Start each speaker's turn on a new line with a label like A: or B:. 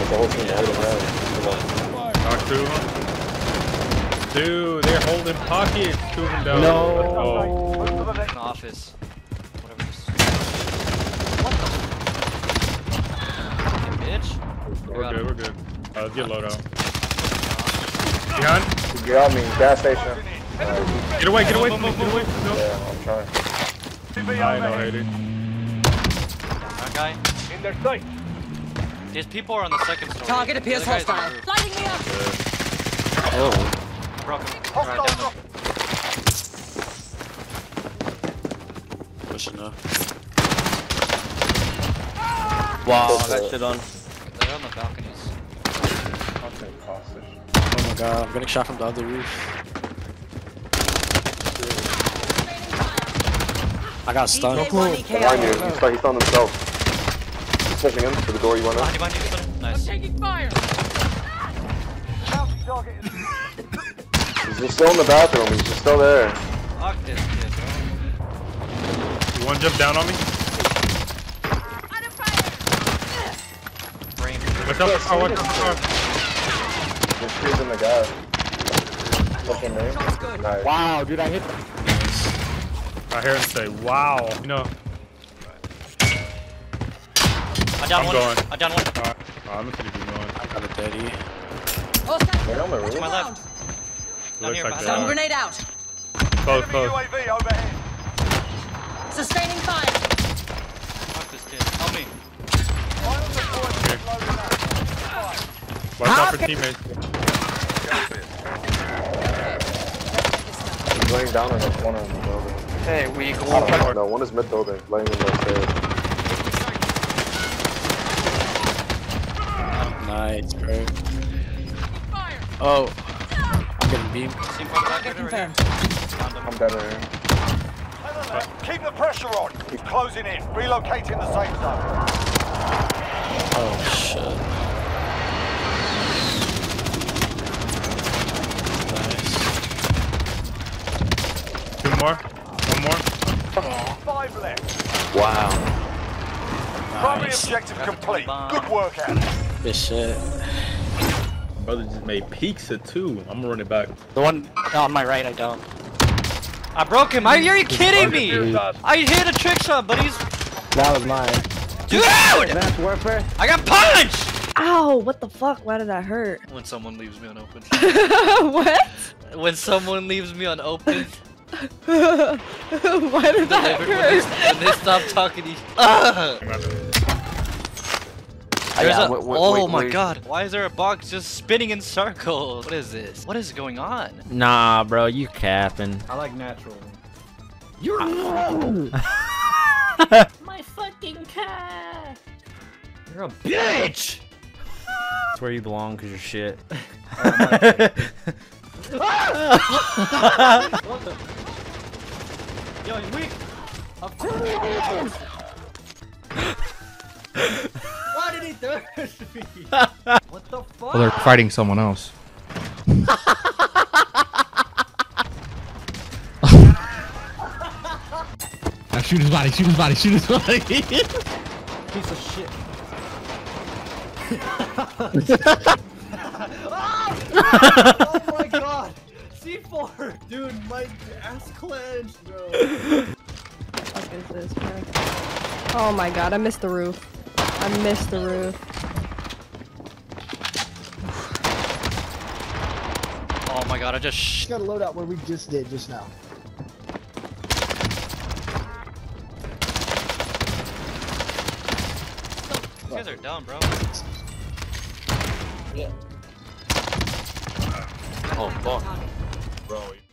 A: the whole team holding around. Come on.
B: Knock two of them. Dude, they're holding pockets. Two of them down.
C: No.
D: In the office. Whatever this. What the? Hey, bitch.
B: We're good. Let's get load out. Behind.
A: Get on me, gas station.
B: Get away from me. No.
A: Yeah, I'm trying.
B: I know, Haiti.
D: That guy.
E: In their sight.
D: These people are on the second story.
F: Target appears
D: The other guy's on
F: hostile.
D: the roof.
F: Lighting me up.
C: Oh.
D: Broke him. Right down there.
C: Pushing up. Wow, that shit on.
D: They're on the balconies.
C: Oh my god, I'm getting shot from the other roof. I got stunned.
F: EK1,
A: Behind you, he's on himself. He's pushing him to the door you want
D: Behind
A: in.
D: you, behind you. Nice.
F: Taking fire.
A: He's just still in the bathroom, he's just still there.
D: Fuck this kid, bro.
B: You want to jump down on me?
D: Brain.
B: Watch out. Oh, watch out.
A: Just shooting the guy. Looking me. Nice.
C: Wow, dude, I hit.
B: I hear him say, wow. You know.
D: I down
B: I'm
D: one.
B: going.
D: I down one.
B: Alright. I'm just gonna keep going.
C: I got a daddy.
A: They're on the roof.
D: To my left. Down
B: Looks
D: here,
B: like
D: behind
F: Stun
B: that.
F: grenade out.
B: Close.
E: UAV overhead.
F: Sustaining fire.
D: Fuck this kid. Help me.
B: Watch out for teammates.
A: He's laying down in the corner of the building.
C: Hey, we go.
A: No, one is mid building, laying in the stairs.
C: Nice, bro. Oh, I'm getting beamed.
D: Team from the back right here. Found him.
A: I'm dead in here.
E: Keep the pressure on. He's closing in. Relocating the safe zone.
C: Oh shit. Nice.
B: Two more. One more.
E: 5 left.
C: Wow.
E: Primary
C: Nice.
E: objective complete.
D: bomb.
E: Good work out.
C: Good shit.
B: Brother just made pizza too. I'm gonna run it back.
C: The one on my right, I don't.
D: I broke him. Are you kidding me? I hit a trick shot, but he's.
C: That was mine.
D: Dude!
C: Advanced warfare.
D: I got punched!
G: Ow, what the fuck? Why did that hurt?
D: When someone leaves me unopened.
G: What?
D: When someone leaves me unopened.
G: Why did that
D: When
G: hurt?
D: they stop talking to you. Ugh! There's a, oh my god, why is there a box just spinning in circles? What is this? What is going on?
H: Nah, bro, you capping.
I: I like natural.
H: You're
G: My fucking cat.
H: You're a bitch. That's where you belong, cause you're shit.
D: What the? Yo, you weak! Why did he thrash me? What the fuck?
I: Well, they're fighting someone else. Now shoot his body, shoot his body, shoot his body.
D: Piece of shit. Oh my god! C4! Dude, my ass clenched, bro.
G: What is this, bro? Oh my god, I missed the roof. I missed the roof.
D: Oh my god, I just
J: Got a loadout where we just did just now.
D: These guys are dumb, bro.
A: Yeah.
C: Oh fuck.
B: Bro.